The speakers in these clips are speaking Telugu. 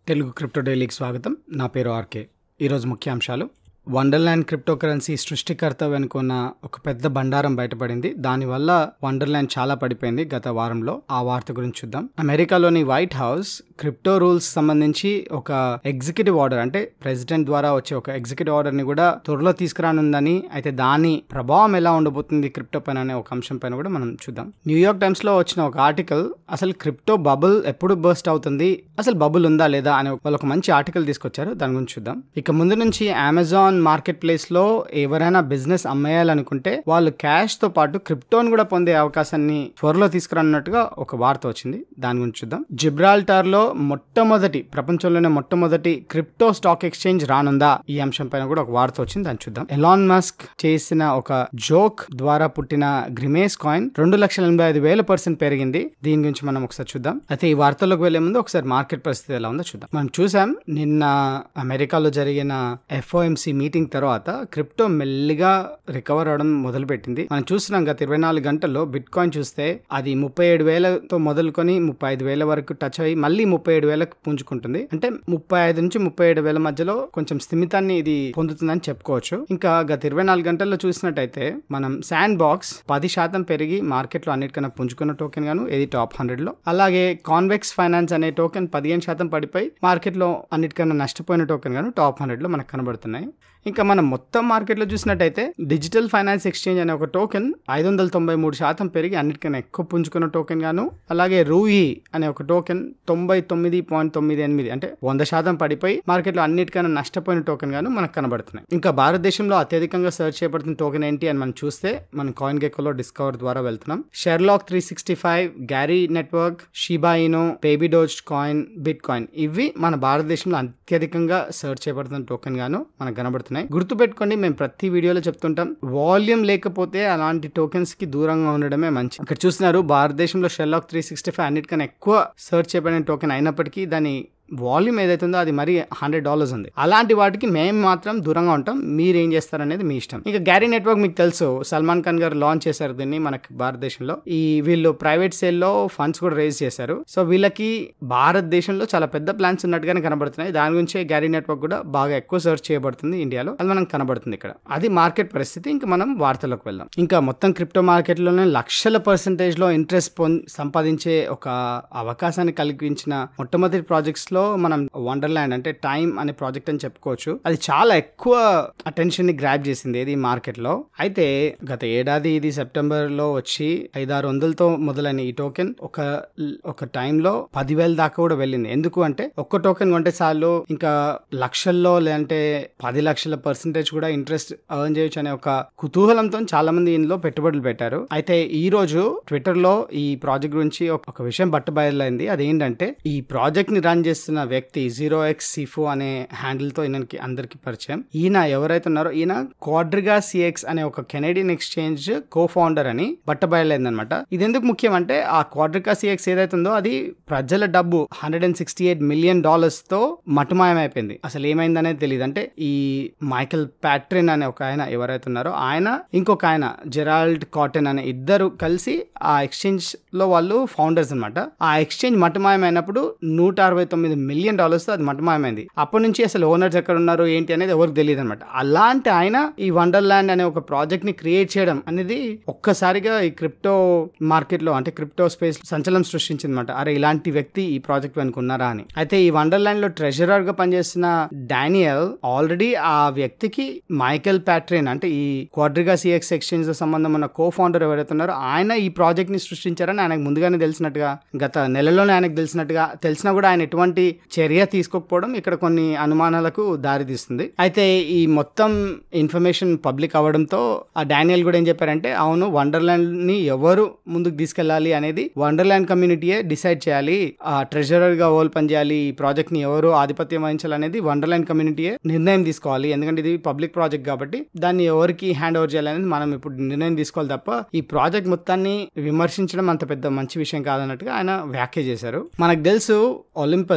తెలుగు క్రిప్టో డైలీకి స్వాగతం. నా పేరు ఆర్కే. ఈరోజు ముఖ్యాంశాలు: వండర్ల్యాండ్ క్రిప్టో కరెన్సీ సృష్టికర్త వెనుకున్న ఒక పెద్ద బండారం బయటపడింది. దానివల్ల వండర్ల్యాండ్ చాలా పడిపోయింది గత వారంలో. ఆ వార్త గురించి చూద్దాం. అమెరికాలోని వైట్ హౌస్ క్రిప్టో రూల్స్ సంబంధించి ఒక ఎగ్జిక్యూటివ్ ఆర్డర్, అంటే ప్రెసిడెంట్ ద్వారా వచ్చే ఒక ఎగ్జిక్యూటివ్ ఆర్డర్ ని కూడా త్వరలో తీసుకురానుందని, అయితే దాని ప్రభావం ఎలా ఉండబోతుంది క్రిప్టో పైన అనే ఒక అంశం పైన కూడా మనం చూద్దాం. న్యూయార్క్ టైమ్స్ లో వచ్చిన ఒక ఆర్టికల్ అసలు క్రిప్టో బబుల్ ఎప్పుడు బర్స్ట్ అవుతుంది, అసలు బబుల్ ఉందా లేదా అనే వాళ్ళు ఒక మంచి ఆర్టికల్ తీసుకొచ్చారు. దాని గురించి చూద్దాం. ఇక ముందు నుంచి అమెజాన్ మార్కెట్ ప్లేస్ లో ఎవరైనా బిజినెస్ అమ్మేయాలనుకుంటే వాళ్ళు క్యాష్ తో పాటు క్రిప్టోని కూడా పొందే అవకాశాన్ని త్వరలో తీసుకురానున్నట్టుగా ఒక వార్త వచ్చింది. దాని గురించి చూద్దాం. జిబ్రాల్టార్ లో ప్రపంచంలోనే మొట్టమొదటి క్రిప్టో స్టాక్ ఎక్స్చేంజ్ రానుందా, ఈ అంశం పైన కూడా ఒక వార్త వచ్చింది. దాన్ని చూద్దాం. ఎలాన్ మస్క్ చేసిన ఒక జోక్ ద్వారా పుట్టిన గ్రిమేస్ కాయిన్ 2,85,000% పెరిగింది. దీని గురించి మనం ఒకసారి చూద్దాం. అయితే ఈ వార్తల్లోకి వెళ్లే ముందు ఒకసారి మార్కెట్ పరిస్థితి ఎలా ఉందో చూద్దాం. మనం చూసాం, నిన్న అమెరికాలో జరిగిన FOMC మీటింగ్ తర్వాత క్రిప్టో మెల్లిగా రికవర్ అవడం మొదలుపెట్టింది. మనం చూస్తున్నాం గత 24 గంటల్లో బిట్ కాయిన్ చూస్తే అది 37,000తో మొదలుకొని 35,000 వరకు టచ్ అయ్యి మళ్ళీ 37,000కు పుంజుకుంటుంది. అంటే 35 నుంచి 37,000 మధ్యలో కొంచెం స్థిమితాన్ని ఇది పొందుతుందని చెప్పుకోవచ్చు. ఇంకా గత 24 గంటల్లో చూసినట్టయితే మనం శాండ్ బాక్స్ 10% పెరిగి మార్కెట్ లో అన్నిటికన్నా పుంజుకున్న టోకెన్ గాను, ఇది టాప్ 100 లో. అలాగే కాన్వెక్స్ ఫైనాన్స్ అనే టోకెన్ 15% పడిపోయి మార్కెట్ లో అన్నిటికన్నా నష్టపోయిన టోకెన్ గాను టాప్ 100 లో మనకు కనబడుతున్నాయి. ఇంకా మనం మొత్తం మార్కెట్లో చూసినట్టయితే డిజిటల్ ఫైనాన్స్ ఎక్స్చేంజ్ అనే ఒక టోకెన్ 593% పెరిగి అన్నిటికన్నా ఎక్కువ పుంజుకున్న టోకెన్ గాను, అలాగే రూయి అనే ఒక టోకెన్ 99.98 అంటే 100% పడిపోయి మార్కెట్లో అన్నిటికన్నా నష్టపోయిన టోకెన్ గాను మనకు కనబడుతున్నాయి. ఇంకా భారతదేశంలో అత్యధికంగా సెర్చ్ చేయబడుతున్న టోకెన్ ఏంటి అని మనం చూస్తే మనం కాయిన్ గెకోలో డిస్కవర్ ద్వారా వెళ్తున్నాం. Sherlock 365, Gary network, Shiba Inu, baby Doge coin, bitcoin, ఇవి మన భారతదేశంలో అత్యధికంగా సెర్చ్ చేయబడుతున్న టోకెన్ గాను మనకు కనబడుతున్నాయి. గుర్తుపెట్టుకోండి, మేము ప్రతి వీడియోలో చెప్తుంటాం, వాల్యూమ్ లేకపోతే అలాంటి టోకెన్స్ కి దూరంగా ఉండడమే మంచి. ఇక్కడ చూస్తున్నారు, భారతదేశంలో షెర్లాక్ 365 అన్నిటికన్నా ఎక్కువ సెర్చ్ చేయబడిన టోకెన్ అయినప్పటికీ దాని వాల్యూమ్ ఏదైతే ఉందో అది మరి $100 ఉంది. అలాంటి వాటికి మేము మాత్రం దూరంగా ఉంటాం. మీరు ఏం చేస్తారనేది మీ ఇష్టం. ఇక గ్యారీ నెట్వర్క్ మీకు తెలుసు, సల్మాన్ ఖాన్ గారు లాంచ్ చేశారు దీన్ని మనకి భారతదేశంలో. వీళ్ళు ప్రైవేట్ సేల్ లో ఫండ్స్ కూడా రేజ్ చేశారు. సో వీళ్ళకి భారతదేశంలో చాలా పెద్ద ప్లాన్స్ ఉన్నట్టుగానే కనబడుతున్నాయి. దాని గురించి గ్యారీ నెట్వర్క్ కూడా బాగా ఎక్కువ సెర్చ్ చేయబడుతుంది ఇండియాలో. అది మనకు కనబడుతుంది ఇక్కడ. అది మార్కెట్ పరిస్థితి. ఇంకా మనం వార్తలకు వెళ్దాం. ఇంకా మొత్తం క్రిప్టో మార్కెట్ లోనే లక్షల % లో ఇంట్రెస్ట్ సంపాదించే ఒక అవకాశాన్ని కలిగించిన మొట్టమొదటి ప్రాజెక్ట్స్ లో మనం వండర్ల్యాండ్ అంటే టైమ్ అనే ప్రాజెక్ట్ అని చెప్పుకోవచ్చు. అది చాలా ఎక్కువ అటెన్షన్ ని గ్రాబ్ చేసింది ఇది మార్కెట్ లో. అయితే గత ఏడాది ఇది సెప్టెంబర్ లో వచ్చి 500-600తో మొదలైన ఈ టోకెన్ ఒక టైంలో 10,000 దాకా కూడా వెళ్ళింది. ఎందుకు అంటే ఒక్క టోకెన్ కొంటే చాలు ఇంకా లక్షల్లో లేదంటే 10 లక్షల % కూడా ఇంట్రెస్ట్ ఎర్న్ చేయొచ్చు అనే ఒక కుతూహలంతో చాలా మంది ఇందులో పెట్టుబడులు పెట్టారు. అయితే ఈ రోజు ట్విట్టర్ లో ఈ ప్రాజెక్ట్ గురించి ఒక విషయం బట్టబయలైంది. అదేంటంటే ఈ ప్రాజెక్ట్ ని రన్ చేస్తున్న వ్యక్తి 0xCFO అనే హ్యాండిల్ తో ఈయనకి అందరికి పరిచయం. ఈయన ఎవరైతే ఉన్నారో ఈయన క్వాడ్రిగా CX అనే ఒక కెనేడియన్ ఎక్స్చేంజ్ కో ఫౌండర్ అని బట్టబయలైంది అనమాట. ఇది ఎందుకు ముఖ్యం అంటే ఆ క్వాడ్రిగా CX ఏదైతే ఉందో అది ప్రజల డబ్బు $168 మిలియన్ తో మటుమాయమైపోయింది. అసలు ఏమైందనేది తెలియదు. అంటే ఈ మైకెల్ ప్యాట్రిన్ అనే ఒక ఆయన ఎవరైతే ఉన్నారో ఆయన, ఇంకొక ఆయన జెరాల్డ్ కాటన్ అనే ఇద్దరు కలిసి ఆ ఎక్స్చేంజ్ లో వాళ్ళు ఫౌండర్స్ అనమాట. ఆ ఎక్స్చేంజ్ మటుమాయమైనప్పుడు $169 మిలియన్ తో అది మటుమాయమైంది. అప్పటి నుంచి అసలు ఓనర్స్ ఎక్కడ ఉన్నారు ఏంటి అనేది ఎవరికి తెలియదు అనమాట. అలాంటి ఆయన ఈ వండర్ల్యాండ్ అనే ఒక ప్రాజెక్ట్ ని క్రియేట్ చేయడం అనేది ఒక్కసారిగా ఈ క్రిప్టో మార్కెట్ లో అంటే క్రిప్టో స్పేస్ సంచలనం సృష్టించింది అనమాట. అరే ఇలాంటి వ్యక్తి ఈ ప్రాజెక్ట్ వెనుకున్నారా అని. అయితే ఈ వండర్ల్యాండ్ లో ట్రెజరర్ గా పనిచేస్తున్న డానియల్ ఆల్రెడీ ఆ వ్యక్తికి మైకెల్ ప్యాట్రిన్ అంటే ఈ క్వాడ్రిగా CX ఎక్స్చేంజ్ తో సంబంధం ఉన్న కో ఫౌండర్ ఎవరైతే ఉన్నారో ఆయన ఈ ప్రాజెక్ట్ ని సృష్టించారని ఆయనకు ముందుగానే తెలిసినట్టుగా, గత నెలలోనే ఆయనకు తెలిసినా కూడా ఆయన ఎటువంటి చర్య తీసుకోకపోవడం ఇక్కడ కొన్ని అనుమానాలకు దారితీస్తుంది. అయితే ఈ మొత్తం ఇన్ఫర్మేషన్ పబ్లిక్ అవ్వడంతో ఆ డానియల్ కూడా ఏం చెప్పారంటే, అవును వండర్ల్యాండ్ ని ఎవరు ముందుకు తీసుకెళ్లాలి అనేది వండర్ల్యాండ్ కమ్యూనిటీయే డిసైడ్ చేయాలి. ఆ ట్రెజరర్ గా ఓల్ పనిచేయాలి, ఈ ప్రాజెక్ట్ ని ఎవరు ఆధిపత్యం వహించాలనేది వండర్ల్యాండ్ కమ్యూనిటీయే నిర్ణయం తీసుకోవాలి. ఎందుకంటే ఇది పబ్లిక్ ప్రాజెక్ట్ కాబట్టి దాన్ని ఎవరికి హ్యాండ్ ఓవర్ చేయాలనేది మనం ఇప్పుడు నిర్ణయం తీసుకోవాలి తప్ప ఈ ప్రాజెక్ట్ మొత్తాన్ని విమర్శించడం అంత పెద్ద మంచి విషయం కాదన్నట్టుగా ఆయన వ్యాఖ్య చేశారు. మనకు తెలుసు ఒలింపస్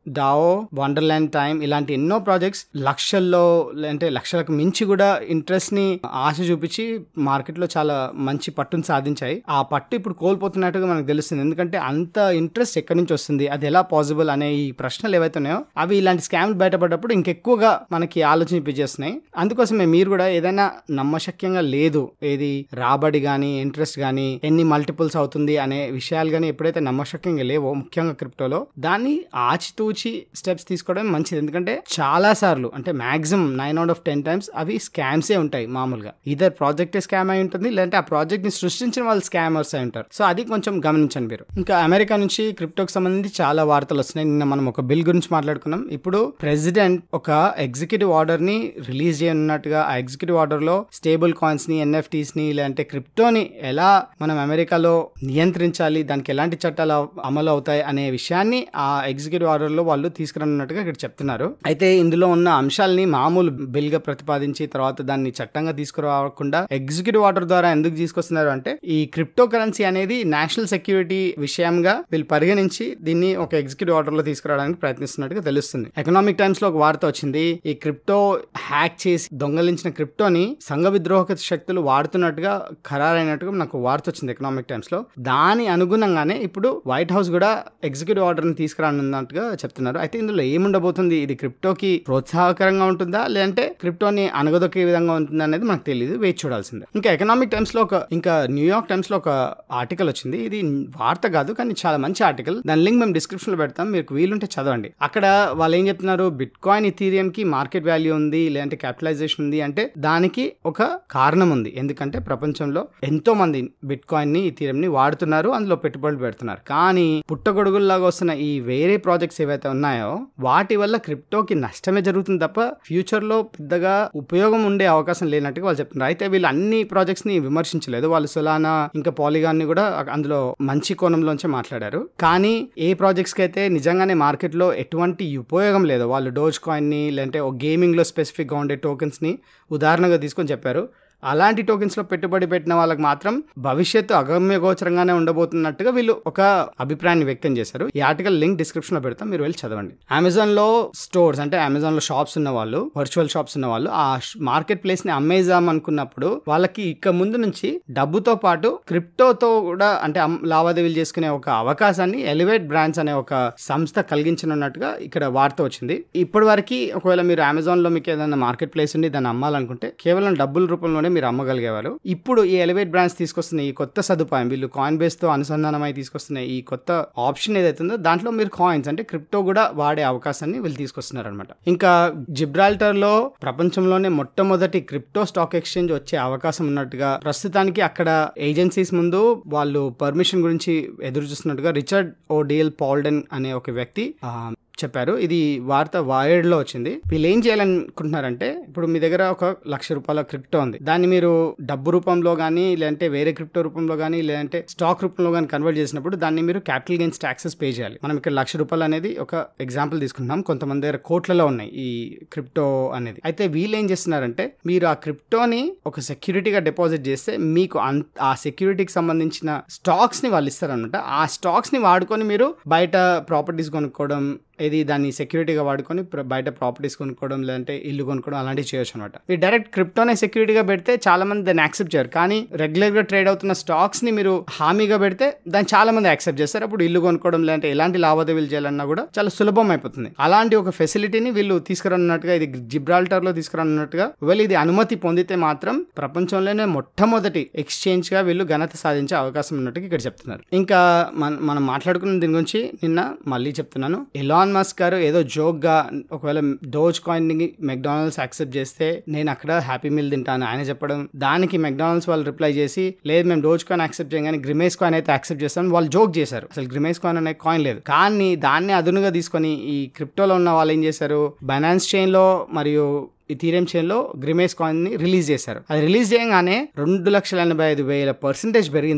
డావో, వండర్లాండ్ టైమ్ ఇలాంటి ఎన్నో ప్రాజెక్ట్స్ లక్షల్లో అంటే లక్షలకు మించి కూడా ఇంట్రెస్ట్ ని ఆశ చూపించి మార్కెట్ లో చాలా మంచి పట్టును సాధించాయి. ఆ పట్టు ఇప్పుడు కోల్పోతున్నట్టుగా మనకు తెలుస్తుంది. ఎందుకంటే అంత ఇంట్రెస్ట్ ఎక్కడి నుంచి వస్తుంది, అది ఎలా పాసిబుల్ అనే ఈ ప్రశ్నలు ఏవైతే ఉన్నాయో అవి ఇలాంటి స్కామ్లు బయటపడ్డప్పుడు ఇంకెక్కువగా మనకి ఆలోచించేస్తున్నాయి. అందుకోసమే మీరు కూడా ఏదైనా నమ్మశక్యంగా లేదు, ఏది రాబడి గానీ ఇంట్రెస్ట్ గానీ ఎన్ని మల్టిపుల్స్ అవుతుంది అనే విషయాలు గానీ ఎప్పుడైతే నమ్మశక్యంగా లేవో ముఖ్యంగా క్రిప్టోలో, దాన్ని ఆచితూచి స్టెప్స్ తీసుకోవడం మంచిది. ఎందుకంటే చాలా సార్లు అంటే మాక్సిమం 9/10 టైమ్స్ అవి స్కామ్సే ఉంటాయి. మామూలుగా ఇదర్ ప్రాజెక్ట్ స్కామ్ అయి ఉంటుంది, లేదంటే ఆ ప్రాజెక్ట్ ని సృష్టించిన వాళ్ళు స్కామర్స్ అయి ఉంటారు. సో అది కొంచెం గమనించండి మీరు. ఇంకా అమెరికా నుంచి క్రిప్టోకి సంబంధించి చాలా వార్తలు వస్తున్నాయి. నిన్న మనం ఒక బిల్ గురించి మాట్లాడుకున్నాం. ఇప్పుడు ప్రెసిడెంట్ ఒక ఎగ్జిక్యూటివ్ ఆర్డర్ ని రిలీజ్ చేయనున్నట్టుగా, ఆ ఎగ్జిక్యూటివ్ ఆర్డర్ లో స్టేబుల్ కాయిన్స్ ని, ఎన్ఎఫ్టీస్ ని, లేదంటే క్రిప్టోని ఎలా మనం అమెరికాలో నియంత్రించాలి, దానికి ఎలాంటి చట్టాలు అమలు అవుతాయి అనే విషయాన్ని ఆ ఎగ్జిక్యూటివ్ ఆర్డర్ లో వాళ్ళు తీసుకురానున్నట్టుగా ఇక్కడ చెప్తున్నారు. అయితే ఇందులో ఉన్న అంశాలని మామూలు బిల్ గా ప్రతిపాదించి తర్వాత దాన్ని చట్టంగా తీసుకురాకుండా ఎగ్జిక్యూటివ్ ఆర్డర్ ద్వారా ఎందుకు తీసుకొస్తున్నారు అంటే, ఈ క్రిప్టో కరెన్సీ అనేది నేషనల్ సెక్యూరిటీ విషయంగా వీళ్ళు పరిగణించి దీన్ని ఒక ఎగ్జిక్యూటివ్ ఆర్డర్ లో తీసుకురావడానికి ప్రయత్నిస్తున్నట్టుగా తెలుస్తుంది. ఎకనామిక్ టైమ్స్ లో ఒక వార్త వచ్చింది. ఈ క్రిప్టో హ్యాక్ చేసి దొంగలించిన క్రిప్టోని సంఘ విద్రోహక శక్తులు వాడుతున్నట్టుగా ఖరారైనట్టుగా నాకు వార్త వచ్చింది ఎకనామిక్ టైమ్స్ లో. దాని అనుగుణంగానే ఇప్పుడు వైట్ హౌస్ కూడా ఎగ్జిక్యూటివ్ ఆర్డర్ ని తీసుకురానున్నట్టుగా చెప్తున్నారు. అయితే ఇందులో ఏముండబోతుంది, ఇది క్రిప్టోకి ప్రోత్సాహకరంగా ఉంటుందా లేదంటే క్రిప్టోని అనగదొక్కే విధంగా ఉంటుందా అనేది మనకు తెలియదు, వేచి చూడాల్సిందే. ఇంకా ఎకనామిక్ టైమ్స్ లో ఇంకా న్యూయార్క్ టైమ్స్ లో ఒక ఆర్టికల్ వచ్చింది. ఇది వార్త కాదు కానీ చాలా మంచి ఆర్టికల్. దాని లింక్ మేము డిస్క్రిప్షన్ లో పెడతాం, మీకు వీలుంటే చదవండి. అక్కడ వాళ్ళు ఏం చెప్తున్నారు, బిట్ కాయిన్ ఇథీరియం కి మార్కెట్ వాల్యూ ఉంది, లేదంటే క్యాపిటలైజేషన్ ఉంది అంటే దానికి ఒక కారణం ఉంది. ఎందుకంటే ప్రపంచంలో ఎంతో మంది బిట్ కాయిన్ ని, ఇథీరియం ని వాడుతున్నారు, అందులో పెట్టుబడులు పెడుతున్నారు. కానీ పుట్టగొడుగుల్లాగా వస్తున్న ఈ వేరే ప్రాజెక్ట్స్ ఏవైతే ఉన్నాయో వాటి వల్ల క్రిప్టోకి నష్టమే జరుగుతుంది తప్ప ఫ్యూచర్ లో పెద్దగా ఉపయోగం ఉండే అవకాశం లేనట్టుగా వాళ్ళు చెప్తున్నారు. అయితే వీళ్ళు అన్ని ప్రాజెక్ట్స్ ని విమర్శించలేదు. వాళ్ళు సొలానా ఇంకా పాలిగాన్ ని కూడా అందులో మంచి కోణంలోంచి మాట్లాడారు. కానీ ఏ ప్రాజెక్ట్స్ కి అయితే నిజంగానే మార్కెట్ లో ఎటువంటి ఉపయోగం లేదో, వాళ్ళు డోజ్ కాయిన్ ని లేదంటే ఒక గేమింగ్ లో స్పెసిఫిక్ గా ఉండే టోకెన్స్ ని ఉదాహరణగా తీసుకొని చెప్పారు. అలాంటి టోకెన్స్ లో పెట్టుబడి పెట్టిన వాళ్ళకి మాత్రం భవిష్యత్తు అగమ్య గోచరంగానే ఉండబోతున్నట్టుగా వీళ్ళు ఒక అభిప్రాయాన్ని వ్యక్తం చేశారు. ఈ ఆర్టికల్ లింక్ డిస్క్రిప్షన్ లో పెడతాం, మీరు వెళ్ళి చదవండి. అమెజాన్ లో స్టోర్స్ అంటే అమెజాన్ లో షాప్స్ ఉన్న వాళ్ళు, వర్చువల్ షాప్స్ ఉన్న వాళ్ళు ఆ మార్కెట్ ప్లేస్ ని అమ్మేద్దాం అనుకున్నప్పుడు వాళ్ళకి ఇక ముందు నుంచి డబ్బుతో పాటు క్రిప్టోతో కూడా అంటే లావాదేవీలు చేసుకునే ఒక అవకాశాన్ని ఎలివేట్ బ్రాండ్స్ అనే ఒక సంస్థ కలిగించనున్నట్టుగా ఇక్కడ వార్త వచ్చింది. ఇప్పటి వరకు ఒకవేళ మీరు అమెజాన్ లో మీకు ఏదైనా మార్కెట్ ప్లేస్ ఉండి దాన్ని అమ్మాలనుకుంటే కేవలం డబ్బుల రూపంలో మీరు అమ్మగలిగేవారు. ఇప్పుడు ఈ ఎలివేట్ బ్రాండ్స్ తీసుకొస్తున్న ఈ కొత్త సదుపాయం, వీళ్ళు కాయిన్ బేస్ తో అనుసంధానమై తీసుకొస్తున్న ఈ కొత్త ఆప్షన్ ఏదైతుందో దాంట్లో మీరు కాయిన్స్ అంటే క్రిప్టో కూడా వాడే అవకాశాన్ని వీళ్ళు తీసుకొస్తున్నారు అనమాట. ఇంకా జిబ్రాల్టర్ లో ప్రపంచంలోనే మొట్టమొదటి క్రిప్టో స్టాక్ ఎక్స్చేంజ్ వచ్చే అవకాశం ఉన్నట్టుగా ప్రస్తుతానికి అక్కడ ఏజెన్సీస్ ముందు వాళ్ళు పర్మిషన్ గురించి ఎదురు చూస్తున్నట్టుగా రిచర్డ్ ఓడియల్ పాల్డెన్ అనే ఒక వ్యక్తి చెప్పారు. ఇది వార్త వైర్డ్ లో వచ్చింది. వీళ్ళు ఏం చేయాలనుకుంటున్నారంటే, ఇప్పుడు మీ దగ్గర ఒక ₹1,00,000 క్రిప్టో ఉంది, దాన్ని మీరు డబ్బు రూపంలో గానీ లేదంటే వేరే క్రిప్టో రూపంలో గానీ లేదంటే స్టాక్ రూపంలో గానీ కన్వర్ట్ చేసినప్పుడు దాన్ని మీరు క్యాపిటల్ గెయిన్స్ టాక్సెస్ పే చేయాలి. మనం ఇక్కడ ₹1,00,000 అనేది ఒక ఎగ్జాంపుల్ తీసుకుంటున్నాం. కొంతమంది దగ్గర కోట్లలో ఉన్నాయి ఈ క్రిప్టో అనేది. అయితే వీళ్ళు ఏం చేస్తున్నారంటే, మీరు ఆ క్రిప్టోని ఒక సెక్యూరిటీగా డిపాజిట్ చేస్తే మీకు ఆ సెక్యూరిటీకి సంబంధించిన స్టాక్స్ ని వాళ్ళు ఇస్తారనమాట. ఆ స్టాక్స్ ని వాడుకొని మీరు బయట ప్రాపర్టీస్ కొనుక్కోవడం, ఇది దాన్ని సెక్యూరిటీగా వాడుకొని బయట ప్రాపర్టీస్ కొనుక్కోవడం లేదంటే ఇల్లు కొనుక్కోవడం అలాంటివి చేయొచ్చు అనమాట. మీరు డైరెక్ట్ క్రిప్టోనే సెక్యూరిటీగా పెడితే చాలా మంది దాన్ని యాక్సెప్ట్ చేయరు. కానీ రెగ్యులర్ గా ట్రేడ్ అవుతున్న స్టాక్స్ ని మీరు హామీగా పెడితే దాన్ని చాలా మంది యాక్సెప్ట్ చేస్తారు. అప్పుడు ఇల్లు కొనుక్కోవడం లేదంటే ఎలాంటి లావాదేవీలు చేయాలన్నా కూడా చాలా సులభం అయిపోతుంది. అలాంటి ఒక ఫెసిలిటీని వీళ్ళు తీసుకురానున్నట్టుగా, ఇది జిబ్రాల్టర్ లో తీసుకురానున్నట్టుగా, వీళ్ళు ఇది అనుమతి పొందితే మాత్రం ప్రపంచంలోనే మొట్టమొదటి ఎక్స్చేంజ్ గా వీళ్ళు ఘనత సాధించే అవకాశం ఉన్నట్టుగా ఇక్కడ చెప్తున్నారు. ఇంకా మనం మాట్లాడుకున్న దీని గురించి నిన్న మళ్ళీ చెప్తున్నాను. ఎలాన్ మస్క్ గారు ఏదో జోక్ గా ఒకవేళ డోజ్ కాయిన్ ని మెక్డానల్డ్స్ యాక్సెప్ట్ చేస్తే నేను అక్కడ హ్యాపీ మీల్ తింటాను ఆయన చెప్పడం, దానికి మెక్డానల్డ్స్ వాళ్ళు రిప్లై చేసి లేదు మేము డోజ్ కాయిన్ యాక్సెప్ట్ చేయం కానీ గ్రిమేస్ కాయిన్ అయితే యాక్సెప్ట్ చేస్తాం వాళ్ళు జోక్ చేశారు. అసలు గ్రిమేస్ కాయిన్ అనే కాయిన్ లేదు. కానీ దాన్ని అదునుగా తీసుకొని ఈ క్రిప్టోలో ఉన్న వాళ్ళు ఏం చేశారు, బైనాన్స్ చైన్ లో మరియు ఇథీరియం చైన్ లో గ్రిమేస్ కాయిన్ ని రిలీజ్ చేశారు. అది రిలీజ్ చేయగానే 2,85,000% పెరిగింది. అది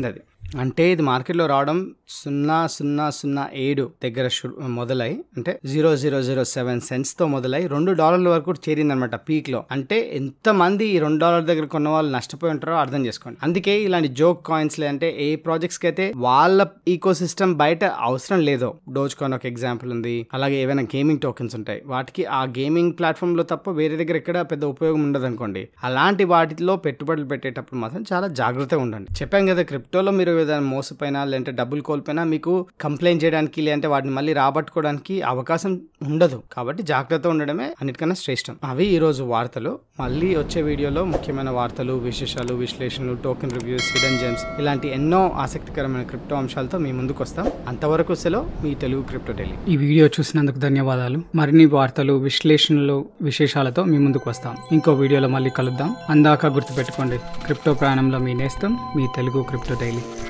అంటే ఇది మార్కెట్లో రావడం 0.007 దగ్గర మొదలై అంటే 0.007 cents తో మొదలై $2 వరకు చేరిందనమాట పీక్ లో. అంటే ఎంత మంది ఈ $2 దగ్గర కొన్న వాళ్ళు నష్టపోయి ఉంటారో అర్థం చేసుకోండి. అందుకే ఇలాంటి జోక్ కాయిన్స్ అంటే ఏ ప్రాజెక్ట్స్ కి అయితే వాళ్ళ ఈకో సిస్టమ్ బయట అవసరం లేదో, డోజ్ కాయిన్ ఒక ఎగ్జాంపుల్ ఉంది, అలాగే ఏవైనా గేమింగ్ టోకెన్స్ ఉంటాయి, వాటికి ఆ గేమింగ్ ప్లాట్ఫామ్ లో తప్ప వేరే దగ్గర ఎక్కడ పెద్ద ఉపయోగం ఉండదు అనుకోండి. అలాంటి వాటిలో పెట్టుబడులు పెట్టేటప్పుడు మాత్రం చాలా జాగ్రత్తగా ఉండండి. చెప్పాం కదా, క్రిప్టోలో మీరు ఏదైనా మోసపోయినా లేదంటే డబ్బులు కోల్పోయినా మీకు కంప్లైంట్ చేయడానికి లేదంటే వాటిని మళ్ళీ రాబట్టుకోవడానికి అవకాశం ఉండదు. కాబట్టి జాగ్రత్త ఉండడమే అన్నిటికన్నా శ్రేష్టం. అవి ఈ రోజు వార్తలు. మళ్ళీ వచ్చే వీడియోలో ముఖ్యమైన వార్తలు, విశేషాలు, విశ్లేషణలు, టోకెన్ రివ్యూస్, హిడెన్ జెమ్స్ ఇలాంటి ఎన్నో ఆసక్తికరమైన క్రిప్టో అంశాలతో మీ ముందుకు వస్తాం. అంతవరకు సెలవు, మీ తెలుగు క్రిప్టో డైలీ. ఈ వీడియో చూసినందుకు ధన్యవాదాలు. మరిన్ని వార్తలు, విశ్లేషణలు, విశేషాలతో మీ ముందుకు వస్తాం. ఇంకో వీడియోలో మళ్ళీ కలుద్దాం. అందాక గుర్తుపెట్టుకోండి, క్రిప్టో ప్రయాణంలో మీ నేస్తం మీ తెలుగు క్రిప్టో డైలీ.